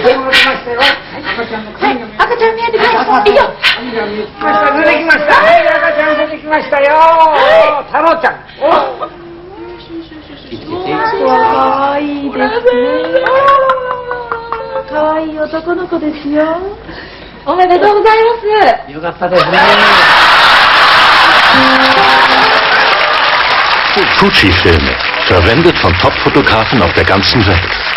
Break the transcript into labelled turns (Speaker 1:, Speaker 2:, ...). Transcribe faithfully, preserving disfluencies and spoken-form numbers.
Speaker 1: てもらいましたよ。赤ちゃんの髪が。
Speaker 2: 赤ちゃん見えてきました。いいよ。
Speaker 1: 出てきました。はい、赤ちゃん出てきましたよ。太郎ちゃん。
Speaker 2: かわいいですね。かわいい男の子ですよ。おめでとうございます。
Speaker 1: よかったですね。
Speaker 3: Fuji-Filme, verwendet von Top-Fotografen auf der ganzen Welt.